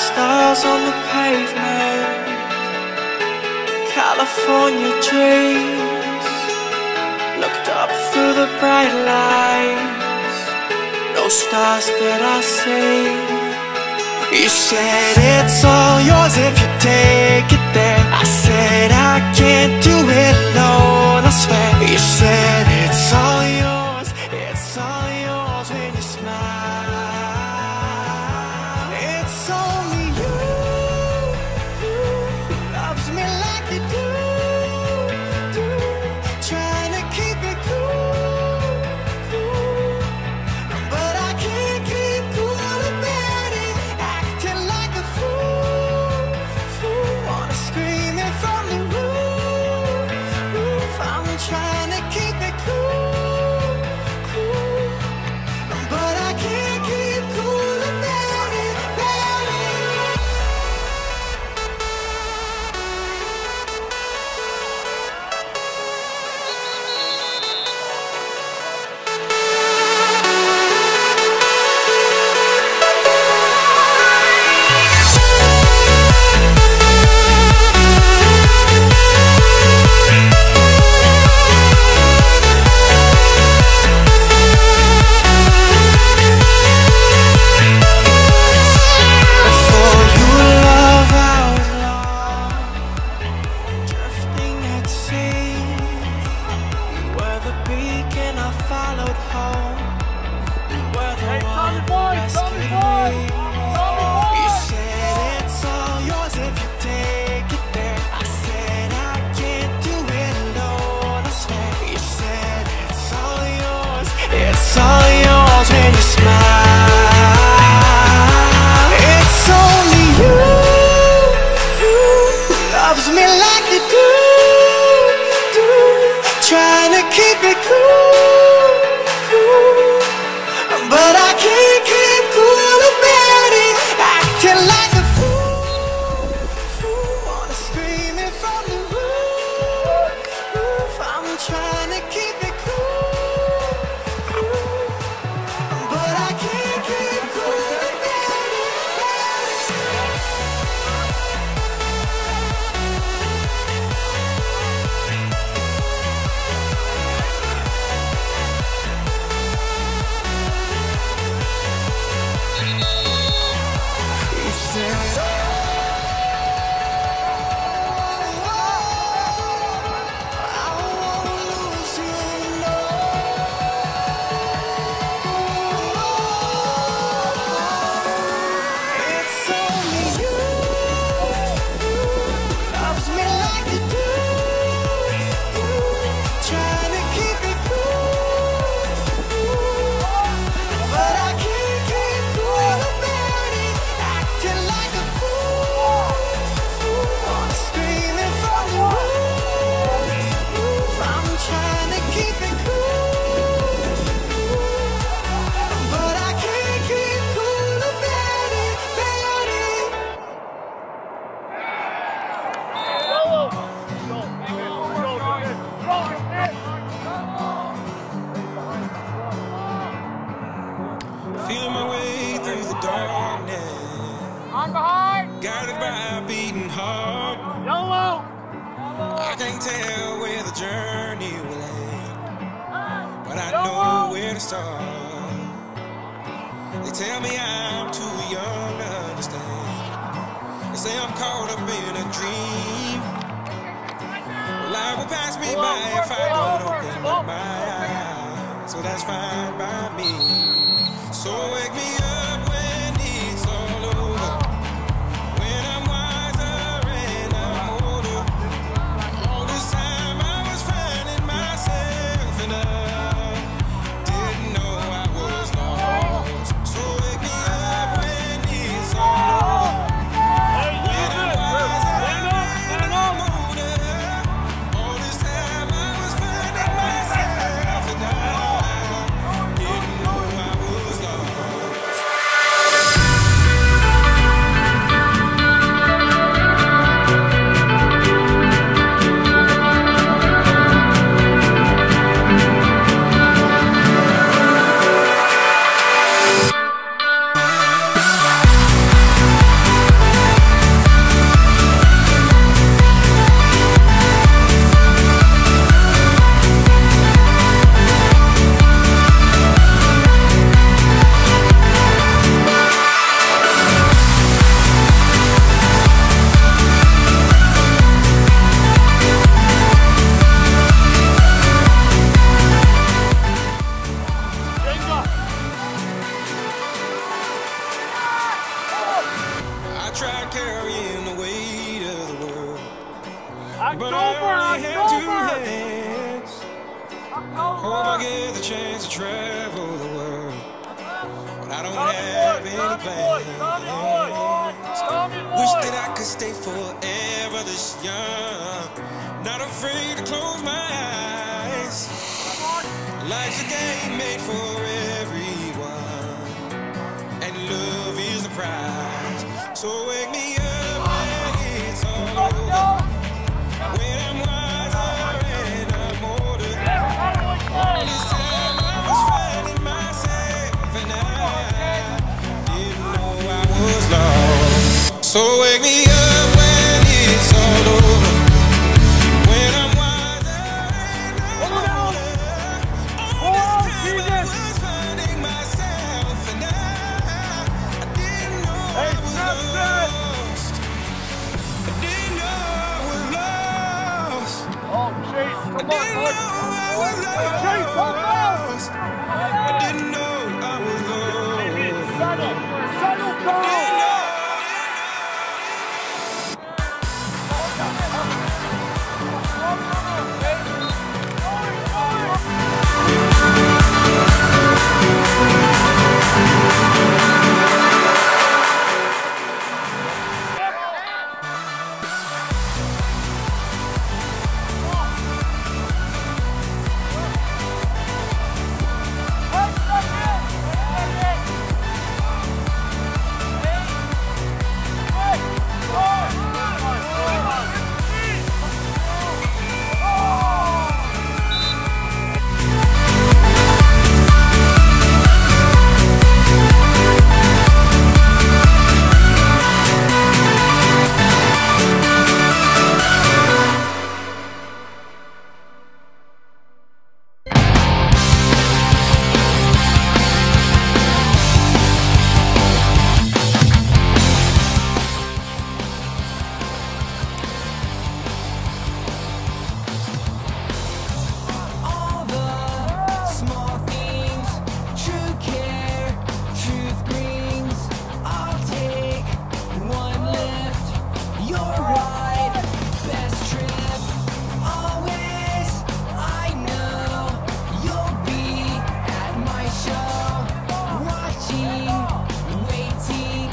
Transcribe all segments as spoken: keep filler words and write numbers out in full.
stars on the pavement, California dreams. Looked up through the bright lights, no stars that I see. You said it's all yours if you take it there. I said I can't do it alone, I swear. You said it's all yours, it's all yours when you smile. It's only you who loves me like you do, do. Trying to keep it cool, cool, but I can't keep cool about it. Acting like a fool, fool. Wanna scream it from the roof, roof. I'm trying to keep it cool, cool, but I can't keep cool about it, about it. Before you love, I was lost, drifting at sea. You were the beacon I followed home. You were the one who rescued me. You said it's all yours if you take it there. I said I can't do it alone, I swear. You said it's all yours, it's all yours when you smile. It's only you who loves me like you do, do. Trying to keep it cool, cool, but I can't keep cool about it. Acting like a fool, fool. Wanna scream it from the roof, roof. I'm trying to keep it cool, cool, but I can't keep cool about it, about it. You said, I won't lose you, no. It's only you who loves me like you do, do. Trying to keep it cool, cool, but I can't keep cool about it. Acting like a fool, fool. Wanna scream it from the roof, roof. I'm trying to keep it cool, but I can't keep cool about it, about it. Feeling my way through the darkness, On behind! guided by a beating heart. Yellow! I can't tell where the journey will end, but I know where to start. They tell me I'm too young to understand. They say I'm caught up in a dream. Life will pass me by if I don't open up my eyes, so that's fine by me. So wake me up when it's all over, when I'm wiser and I'm older. All this time I was finding myself and I didn't know I was lost. So wake me up when it's all over, when I'm wiser and I'm older. All this time I was finding myself and I Hope I get the chance to travel the world, but I don't have any plans. Wish that I could stay forever this young, not afraid to close my eyes. Life's a game made for everyone, and love is the prize. So wake me up when it's all over, when I'm wiser and I'm older. All this time I was finding myself, and I didn't know I was lost. So wake me up when it's all over, when I'm wiser and I'm older. All this time I was finding myself, and I, I didn't know I was lost. I didn't know I was lost. Oh, Chase, come on, Didn't bud. know I was Chase, come on. lost. I didn't know I was lost. Settle. Settle down. Didn't know. All the small things, true care, truth brings. I'll take one lift, your ride, best trip. Always, I know you'll be at my show, watching, waiting,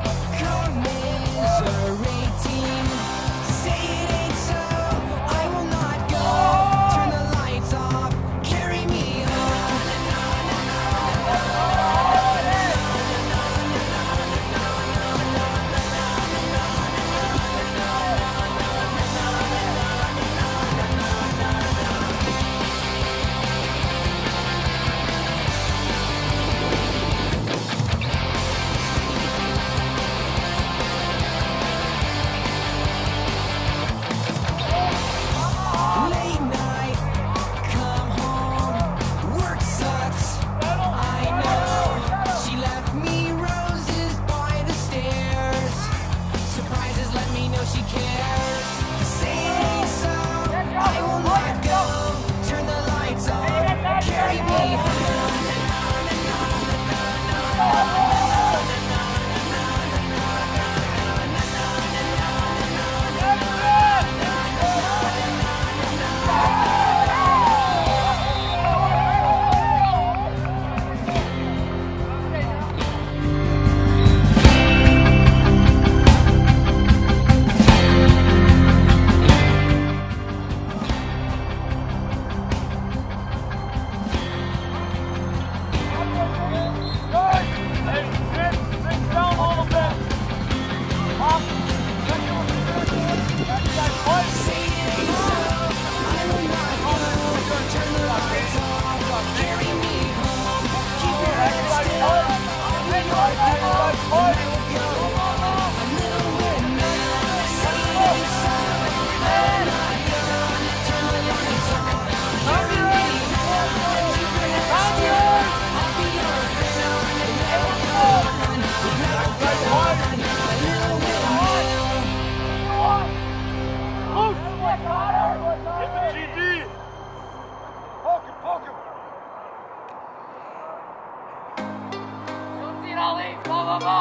commiserating. Say it ain't so, I will not go. Turn the lights off, carry me home. Late night, come home, work sucks. I know she left me roses by the stairs. Surprises let me know she cares. Say it ain't so, I will not go. Turn the lights off, carry me home. Say it ain't so, I will not go. Turn the lights off, carry me home. Keep your head still, I'll be your pillow. Never go, a little windmill. Say it ain't so, I will not go. Turn the lights off, carry me home. Keep your head still, I'll be your pillow. Never go, never go, a little windmill. Get the G D. Poke him, poke him. Don't see it all these. Go, go, go.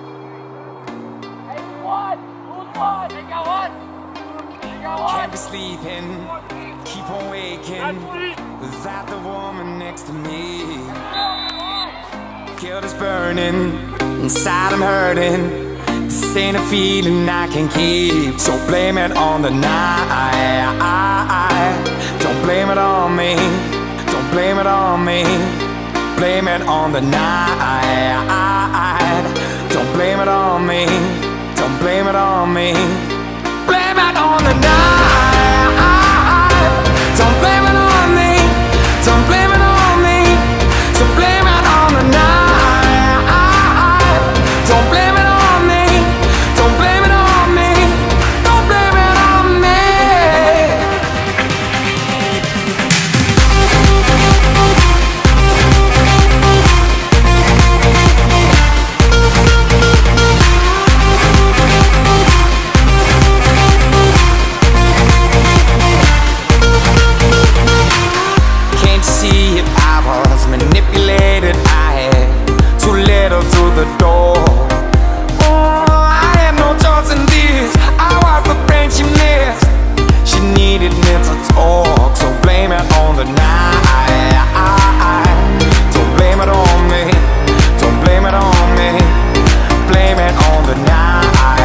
Hey, one. Who's one? They got one. They got one. Can't be sleeping, keep on waking. That's three. without the woman next to me. Guilt is burning, inside I'm hurting. This ain't a feeling I can keep, so blame it on the night. Don't blame it on me, don't blame it on me. Blame it on the night. Don't blame it on me, don't blame it on me. Blame it on the night. Don't blame it on me, don't blame it on me. So blame it on the night. Don't blame it on me, don't blame it on me. Don't blame it on me. Can't you see it? I was manipulated. I had too little through the door. Oh, I had no choice in this. I was the friend she missed. She needed me to talk, so blame it on the night. Don't blame it on me, don't blame it on me. Blame it on the night.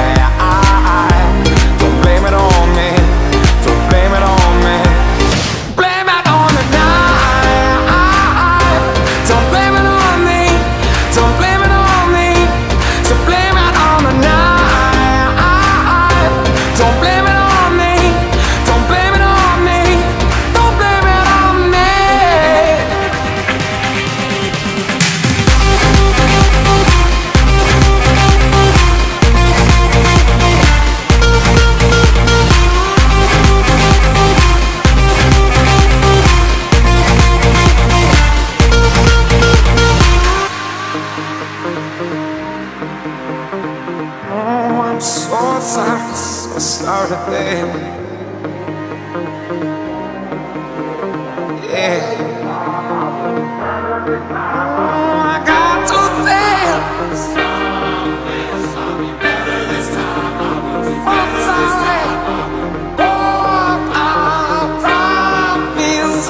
Don't blame it on me, don't blame it on me. Blame it on the night. Don't blame it on me, don't blame it on me. So blame it on the night. Don't blame it on me, don't blame it on me. Don't blame it on me. Oh, I'm so sorry, so sorry, baby. Yeah. Oh, I got to things. I'm sorry. Oh, I promise.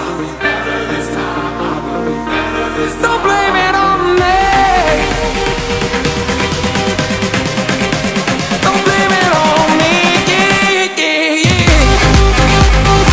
Don't blame it on me. Don't blame it on me, yeah, yeah, yeah.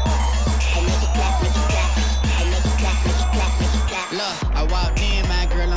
I walked in, my girl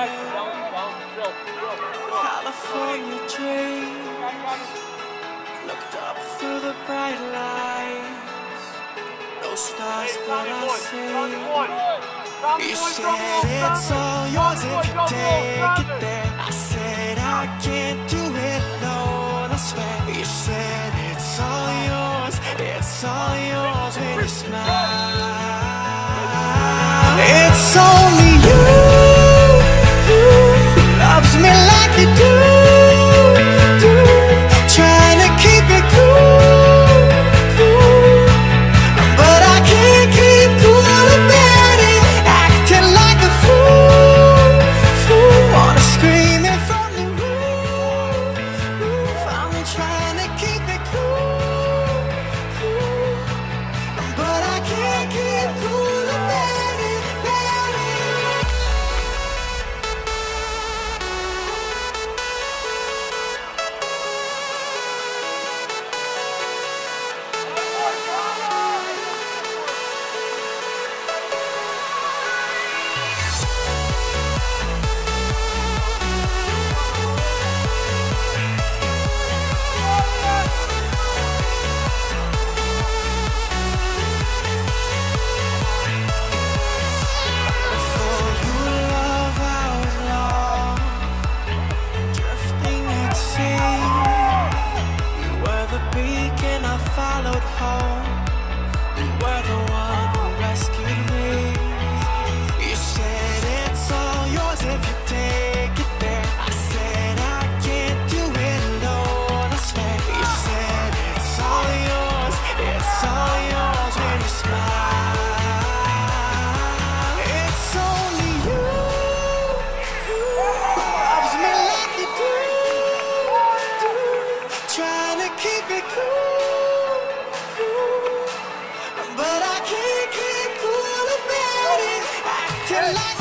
California dreams, looked up through the bright lights, no stars but I see. You said it's all yours if you take it there. I said I can't do it alone, I swear. You said it's all yours, it's all yours when you smile. It's only you who loves me like you do, do. Trying to keep it cool, cool, but I can't keep cool about it. Acting like a fool, fool. Wanna scream it from the roof, roof. I'm trying to keep it cool, cool, but I can't keep cool about it, about it. Before you love, I was lost, drifting at sea. You were the beacon I followed home. You were the one who rescued me. You said it's all yours if you take it there. I said I can't do it alone, I swear. You said it's all yours, it's all yours when you smile. It's only you who loves me like you do, do. Trying to keep it cool, cool, but I can't keep cool about it. Acting like